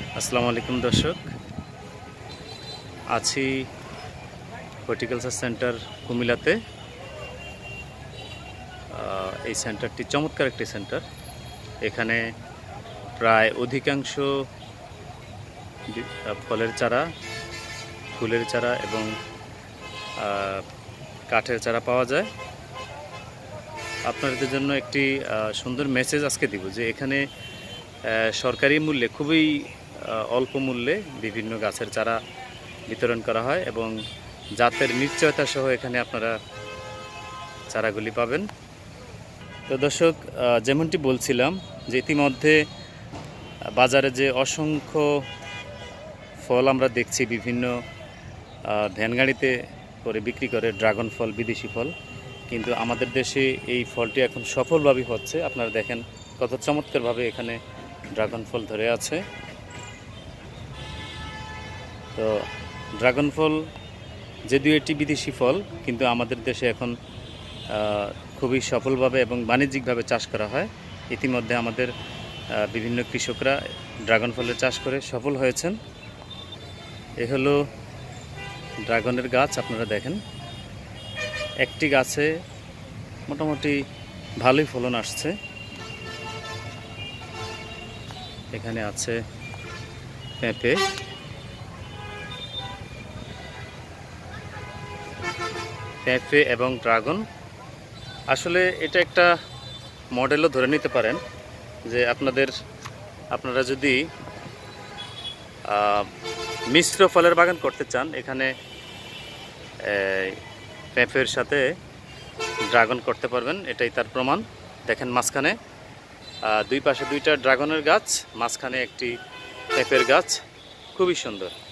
আসসালামু আলাইকুম দর্শক, আছি হর্টিকালচার সেন্টার কুমিল্লাতে। এই সেন্টারটি চমৎকার একটি সেন্টার। এখানে প্রায় অধিকাংশ ফলের চারা, ফুলের চারা এবং কাঠের চারা পাওয়া যায়। আপনাদের জন্য একটি সুন্দর মেসেজ আজকে দিব যে এখানে সরকারি মূল্যে খুবই অল্প মূল্যে বিভিন্ন গাছের চারা বিতরণ করা হয় এবং জাতের নিশ্চয়তা সহ এখানে আপনারা চারাগুলি পাবেন। তো দর্শক, যেমনটি বলছিলাম যে ইতিমধ্যে বাজারে যে অসংখ্য ফল আমরা দেখছি বিভিন্ন ভ্যান গাড়িতে করে বিক্রি করে, ড্রাগন ফল, বিদেশি ফল, কিন্তু আমাদের দেশে এই ফলটি এখন সফলভাবে হচ্ছে। আপনারা দেখেন কত চমৎকারভাবে এখানে ড্রাগন ফল ধরে আছে। তো ড্রাগন ফল যদিও এটি বিদেশি ফল, কিন্তু আমাদের দেশে এখন খুবই সফলভাবে এবং বাণিজ্যিকভাবে চাষ করা হয়। ইতিমধ্যে আমাদের বিভিন্ন কৃষকরা ড্রাগন ফলের চাষ করে সফল হয়েছেন। এ হলো ড্রাগনের গাছ। আপনারা দেখেন একটি গাছে মোটামুটি ভালোই ফলন আসছে। এখানে আছে পেঁপে, এবং ড্রাগন। আসলে এটা একটা মডেলও ধরে নিতে পারেন যে আপনারা যদি মিশ্র ফলের বাগান করতে চান, এখানে পেঁপের সাথে ড্রাগন করতে পারবেন। এটাই তার প্রমাণ। দেখেন মাঝখানে দুই পাশে দুইটা ড্রাগনের গাছ, মাঝখানে একটি পেঁপের গাছ, খুবই সুন্দর।